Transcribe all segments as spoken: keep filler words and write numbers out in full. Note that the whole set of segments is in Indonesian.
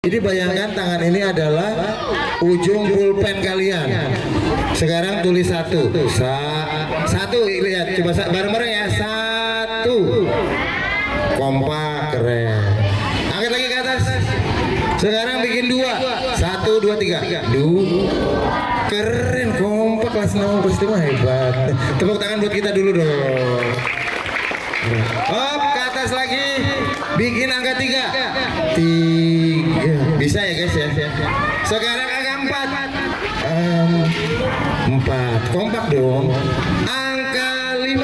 Jadi bayangkan tangan ini adalah ujung pulpen kalian. Sekarang tulis satu. Sa satu lihat coba bareng-bareng ya. Satu. Kompak, keren. Angkat lagi ke atas. Sekarang bikin dua. Satu, dua, tiga. Dua. Keren, kompak kelas enam kelas lima hebat. Tepuk tangan buat kita dulu dong. Hop, ke atas lagi. Bikin angka tiga. Tiga. Bisa ya guys ya. Sekarang angka empat. Um, empat. Kompak dong. Angka lima.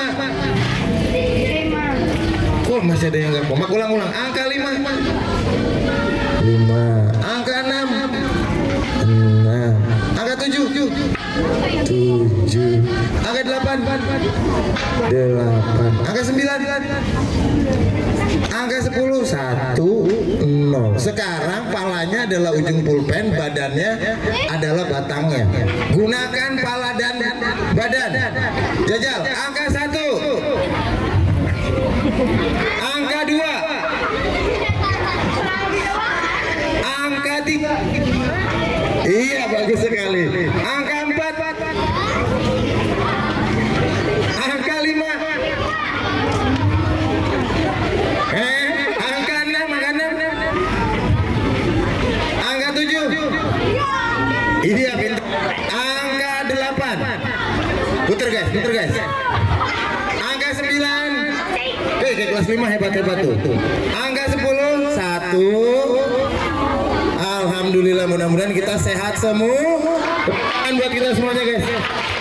Kok masih ada yang nggak kompak? Ulang-ulang. Angka lima. Lima. Angka enam. Enam. Angka tujuh. Tujuh. Angka delapan. Delapan. Angka sembilan. Angka sepuluh. Satu. Nol. Sekarang palanya adalah ujung pulpen, badannya adalah batangnya. Gunakan pala dan badan. Jajal. Angka satu. Angka dua. Angka tiga. Iya, bagus sekali. Angka empat. Angka lima. Eh, angka enam, angka enam. Angka tujuh. Iya, pintar. Angka delapan. Puter guys, puter guys. Angka sembilan. Eh, kayak kelas lima hebat-hebat tuh. Angka sepuluh. Satu. Alhamdulillah, mudah-mudahan kita sehat semua. Buat kita semuanya guys.